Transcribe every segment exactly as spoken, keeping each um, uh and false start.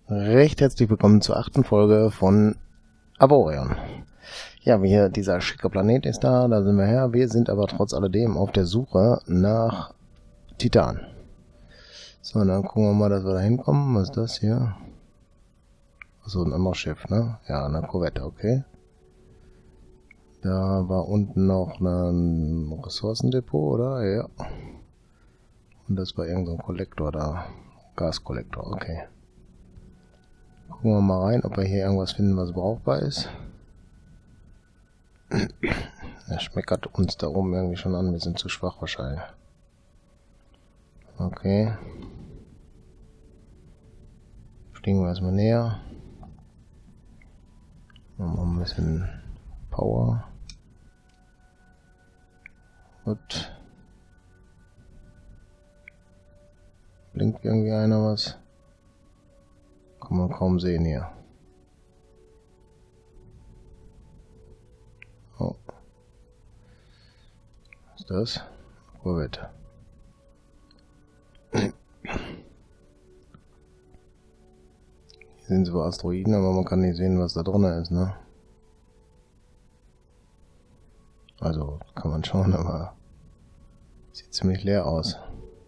Recht herzlich willkommen zur achten Folge von Arborion. Ja, hier dieser schicke Planet ist da, da sind wir her. Wir sind aber trotz alledem auf der Suche nach Titan. So, dann gucken wir mal, dass wir da hinkommen. Was ist das hier? Achso, ein anderes Schiff, ne? Ja, eine Korvette, okay. Da war unten noch ein Ressourcendepot, oder? Ja. Und das war irgendein Kollektor da. Gaskollektor, okay. Gucken wir mal rein, ob wir hier irgendwas finden, was brauchbar ist. Er schmeckert uns da oben irgendwie schon an. Wir sind zu schwach wahrscheinlich. Okay. Fliegen wir erstmal näher. Machen wir ein bisschen Power. Gut. Blinkt irgendwie einer was? Kann man kaum sehen hier. Oh. Was ist das? Korvette. Hier sind zwar Asteroiden, aber man kann nicht sehen, was da drin ist, ne? Also, kann man schauen, aber sieht ziemlich leer aus.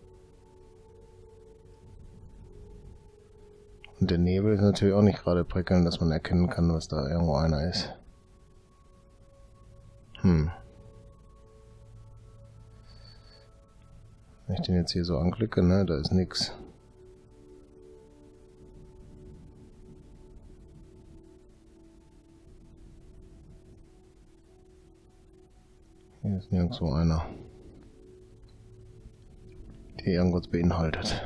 Und der Nebel ist natürlich auch nicht gerade prickelnd, dass man erkennen kann, was da irgendwo einer ist. Hm. Wenn ich den jetzt hier so anklicke, ne, da ist nix. Hier ist nirgendwo einer, der irgendwas beinhaltet.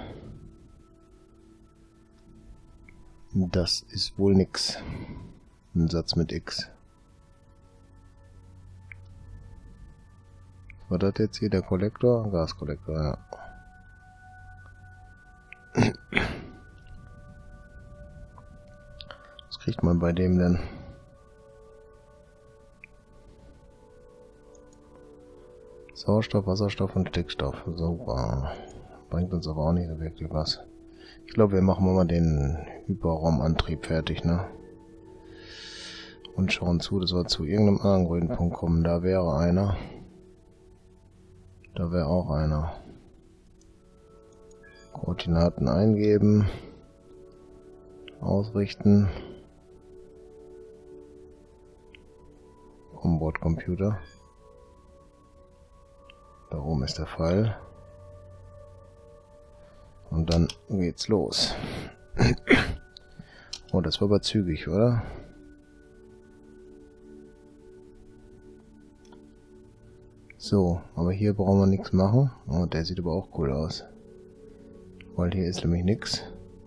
Das ist wohl nix. Ein Satz mit X. Was war das jetzt hier? Der Kollektor? Gaskollektor, ja. Was kriegt man bei dem denn? Sauerstoff, Wasserstoff und Stickstoff. Super. Bringt uns aber auch nicht so wirklich was. Ich glaube, wir machen mal den Hyperraumantrieb fertig, ne? Und schauen zu, dass wir zu irgendeinem anderen grünen Punkt kommen. Da wäre einer. Da wäre auch einer. Koordinaten eingeben. Ausrichten. Onboard-Computer. Da oben ist der Pfeil. Und dann geht's los. Oh, das war aber zügig, oder? So, aber hier brauchen wir nichts machen. Oh, der sieht aber auch cool aus. Weil hier ist nämlich nichts.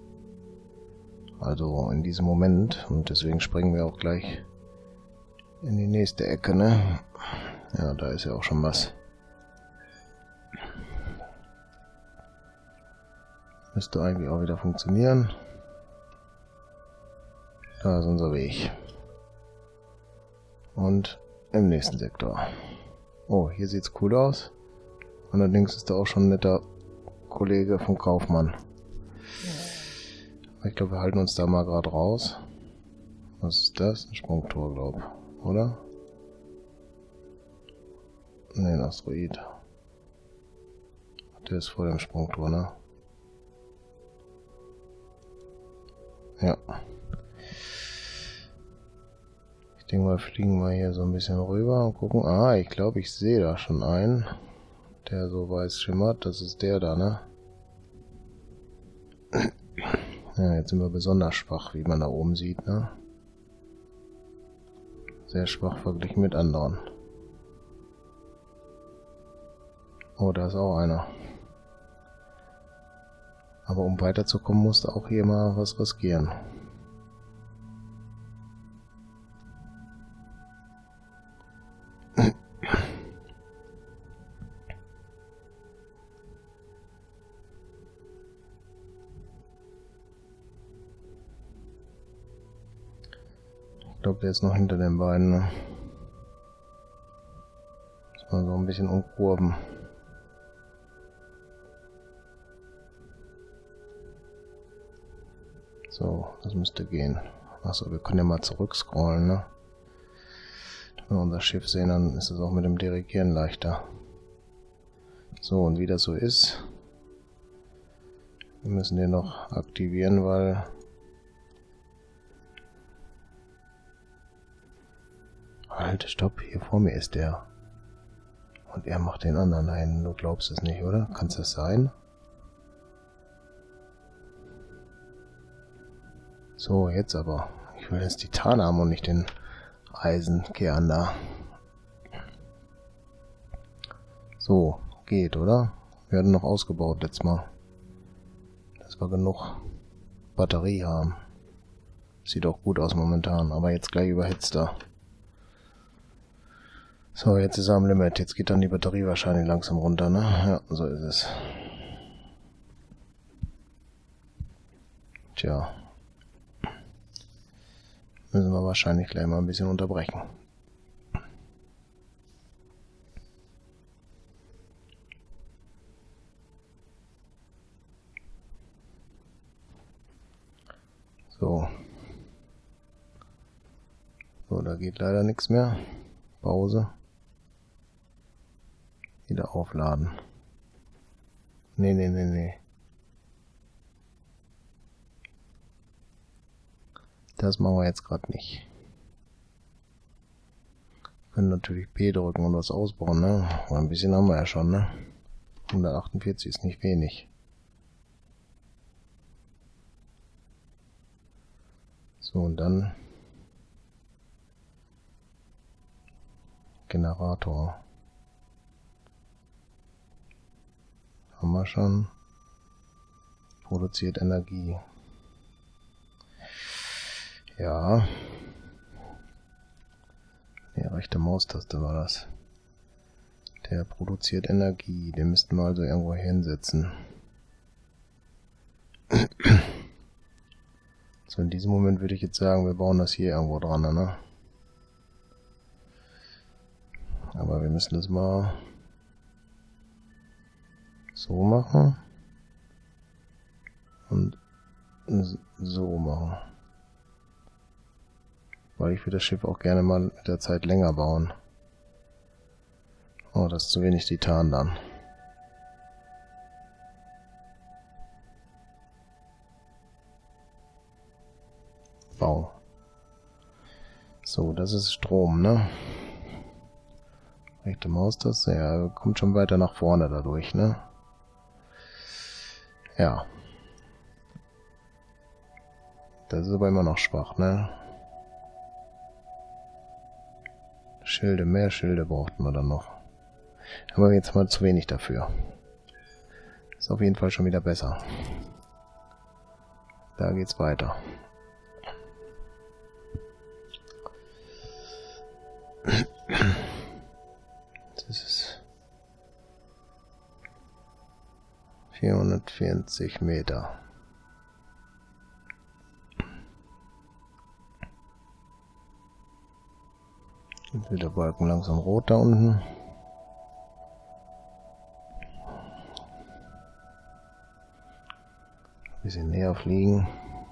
Also in diesem Moment. Und deswegen springen wir auch gleich in die nächste Ecke, ne? Ja, da ist ja auch schon was. Müsste eigentlich auch wieder funktionieren. Da ist unser Weg. Und im nächsten Sektor. Oh, hier sieht's cool aus. Allerdings ist da auch schon ein netter Kollege vom Kaufmann. Ich glaube, wir halten uns da mal gerade raus. Was ist das? Ein Sprungtor, glaube ich. Oder? Ne, ein Asteroid. Der ist vor dem Sprungtor, ne? Ja. Ich denke mal, fliegen wir hier so ein bisschen rüber und gucken. Ah, ich glaube, ich sehe da schon einen, der so weiß schimmert. Das ist der da, ne? Ja, jetzt sind wir besonders schwach, wie man da oben sieht, ne? Sehr schwach verglichen mit anderen. Oh, da ist auch einer. Aber um weiterzukommen, musste auch hier mal was riskieren. Ich glaube, der ist noch hinter den beiden. Ne? Muss man so ein bisschen umkurven. So, das müsste gehen. Achso, wir können ja mal zurückscrollen, ne? Wenn wir unser Schiff sehen, dann ist es auch mit dem Dirigieren leichter. So, und wie das so ist, wir müssen den noch aktivieren, weil... Halt, stopp, hier vor mir ist der. Und er macht den anderen ein. Du glaubst es nicht, oder? Kann es das sein? So, jetzt aber. Ich will jetzt Titan haben und nicht den Eisenkern da. So, geht, oder? Wir hatten noch ausgebaut letztes Mal. Dass wir genug Batterie haben. Sieht auch gut aus momentan, aber jetzt gleich überhitzt er. So, jetzt ist er am Limit. Jetzt geht dann die Batterie wahrscheinlich langsam runter, ne? Ja, so ist es. Tja. Müssen wir wahrscheinlich gleich mal ein bisschen unterbrechen. So. So, da geht leider nichts mehr. Pause. Wieder aufladen. Nee, nee, nee, nee. Das machen wir jetzt gerade nicht. Wir können natürlich P drücken und was ausbauen, ne? Aber ein bisschen haben wir ja schon, ne? hundertachtundvierzig ist nicht wenig. So, und dann Generator. Haben wir schon. Produziert Energie. Ja. Die rechte Maustaste war das. Der produziert Energie. Den müssten wir also irgendwo hinsetzen. So, in diesem Moment würde ich jetzt sagen, wir bauen das hier irgendwo dran, ne? Aber wir müssen das mal so machen und so machen. Weil ich will das Schiff auch gerne mal mit der Zeit länger bauen. Oh, das ist zu wenig Titan dann. Bau. So, das ist Strom, ne? Rechte Maustaste, ja, kommt schon weiter nach vorne dadurch, ne? Ja. Das ist aber immer noch schwach, ne? Schilde, mehr Schilde brauchten wir dann noch. Aber jetzt mal zu wenig dafür. Ist auf jeden Fall schon wieder besser. Da geht's weiter. Das ist vierhundertvierzig Meter. Jetzt wird der Balken langsam rot da unten. Ein bisschen näher fliegen.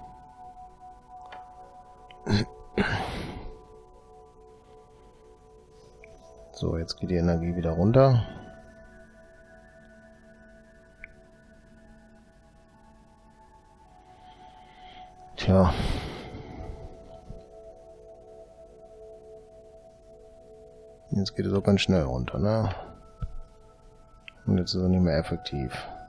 So, jetzt geht die Energie wieder runter. Tja. Jetzt geht es auch ganz schnell runter, ne? Und jetzt ist er nicht mehr effektiv.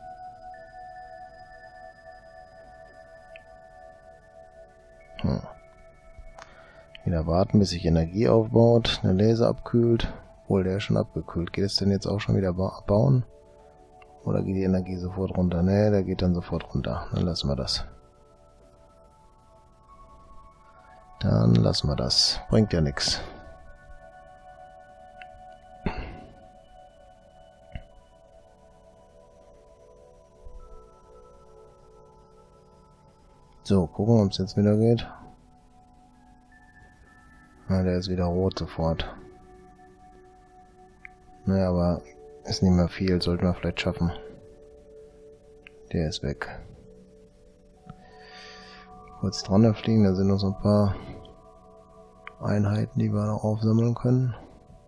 Hm. Wieder warten, bis sich Energie aufbaut, der Laser abkühlt. Obwohl, der ist schon abgekühlt. Geht es denn jetzt auch schon wieder bauen? Oder geht die Energie sofort runter? Ne, der geht dann sofort runter. Dann lassen wir das. Dann lassen wir das. Bringt ja nichts. So, gucken, ob es jetzt wieder geht. Ah, der ist wieder rot sofort. Naja, aber ist nicht mehr viel, sollten wir vielleicht schaffen. Der ist weg. kurz dran fliegen, da sind noch so ein paar Einheiten, die wir noch aufsammeln können.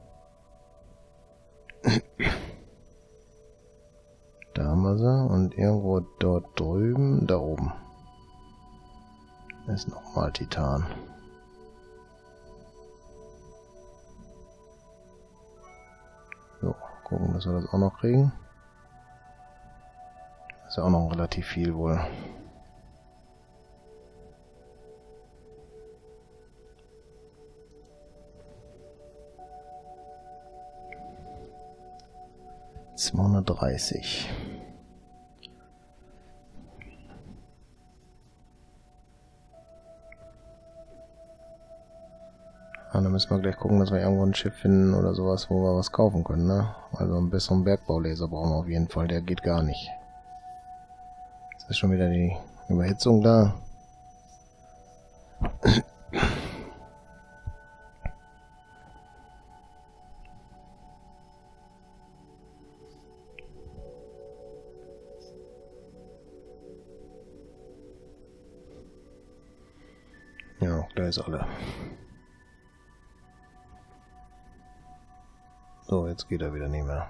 Da haben wir sie. Und irgendwo dort drüben, da oben, ist nochmal Titan. So, gucken, dass wir das auch noch kriegen. Das ist ja auch noch relativ viel wohl. zweihundertdreißig. Ja, dann müssen wir gleich gucken, dass wir irgendwo ein Schiff finden oder sowas, wo wir was kaufen können, ne? Also einen besseren Bergbaulaser brauchen wir auf jeden Fall, der geht gar nicht. Jetzt ist schon wieder die Überhitzung da. Ja, da ist alle. So, jetzt geht er wieder nicht mehr.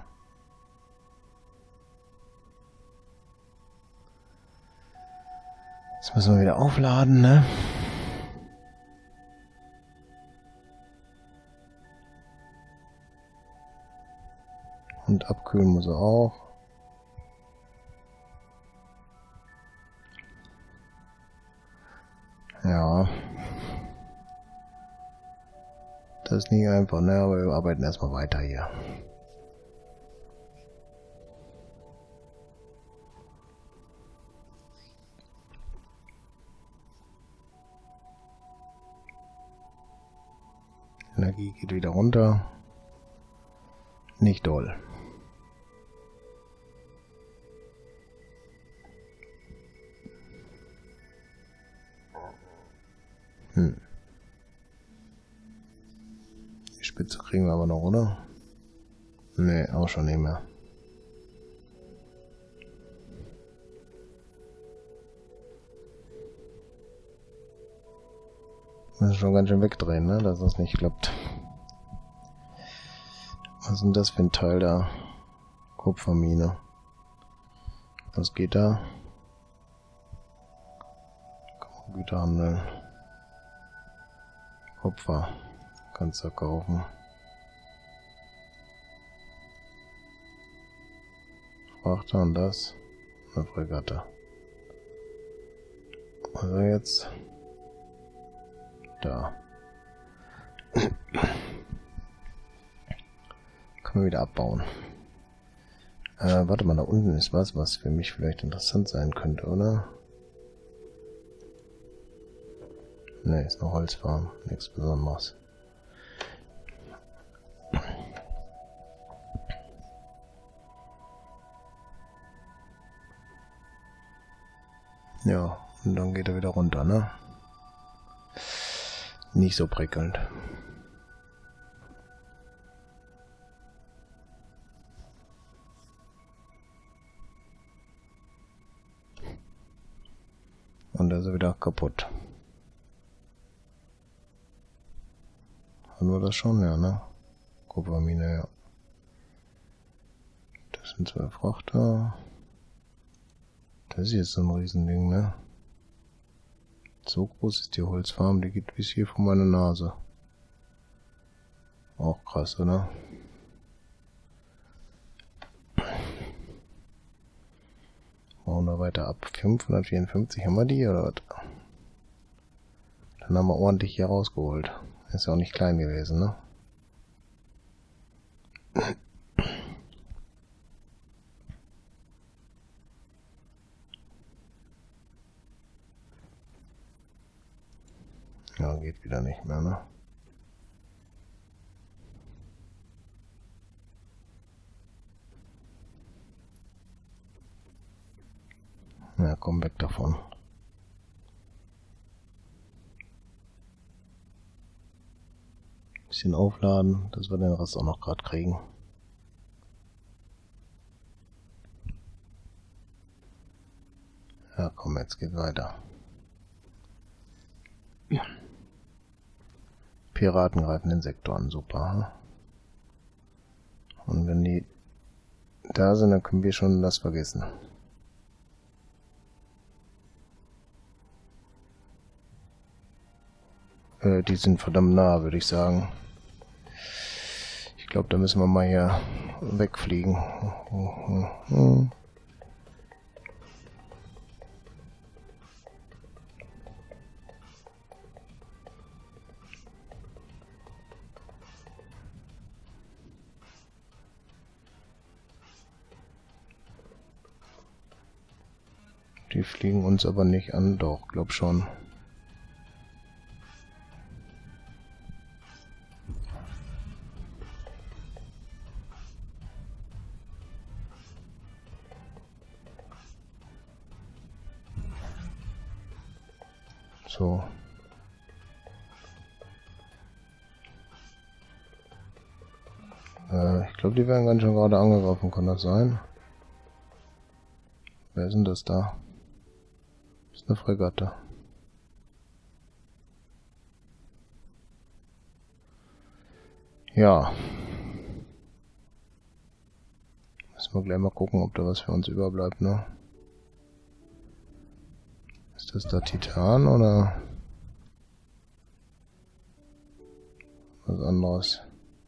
Jetzt müssen wir wieder aufladen, ne? Und abkühlen muss er auch. Ja. Das ist nicht einfach, ne? Aber wir arbeiten erstmal weiter hier. Energie geht wieder runter. Nicht doll. Hm. Die Spitze kriegen wir aber noch, oder? Ne, auch schon nicht mehr. Müssen schon ganz schön wegdrehen, ne, dass das nicht klappt. Was ist denn das für ein Teil da? Kupfermine. Was geht da? Güter handeln. Kupfer. Kannst du kaufen. Frachter und das. Eine Fregatte. Also jetzt. Da. Können wir wieder abbauen. Äh, warte mal, da unten ist was, was für mich vielleicht interessant sein könnte, oder? Ne, ist eine Holzfarm. Nichts Besonderes. Ja, und dann geht er wieder runter, ne? Nicht so prickelnd. Und da ist er wieder kaputt. Haben wir das schon? Ja, ne? Kupfermine, ja. Das sind zwei Frachter. Das ist jetzt so ein Riesending, ne? So groß ist die Holzfarm, die geht bis hier vor meine Nase. Auch krass, oder? Machen wir weiter ab. fünfhundertvierundfünfzig haben wir die, oder was? Dann haben wir ordentlich hier rausgeholt. Ist ja auch nicht klein gewesen, ne? Ja, geht wieder nicht mehr, ne? Ja, komm weg davon. Bisschen aufladen, dass wir den Rest auch noch gerade kriegen. Ja, komm, jetzt geht weiter. Piraten greifen den Sektor an, super. Und wenn die da sind, dann können wir schon das vergessen. Äh, die sind verdammt nah, würde ich sagen. Ich glaube, da müssen wir mal hier wegfliegen. Die fliegen uns aber nicht an, doch, glaub schon. So. Äh, ich glaube, die werden ganz schön gerade angegriffen, kann das sein? Wer ist denn das da? Das ist eine Fregatte. Ja. Müssen wir gleich mal gucken, ob da was für uns überbleibt, ne? Ist das da Titan oder was anderes?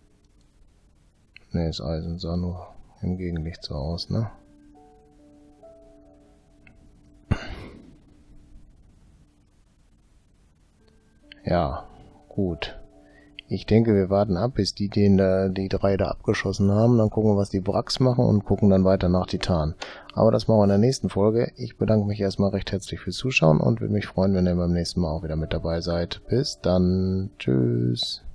Ne, ist Eisen, sah nur im Gegenlicht so aus, ne? Ja, gut. Ich denke, wir warten ab, bis die den da, die drei da abgeschossen haben. Dann gucken wir, was die Wracks machen und gucken dann weiter nach Titan. Aber das machen wir in der nächsten Folge. Ich bedanke mich erstmal recht herzlich fürs Zuschauen und würde mich freuen, wenn ihr beim nächsten Mal auch wieder mit dabei seid. Bis dann. Tschüss.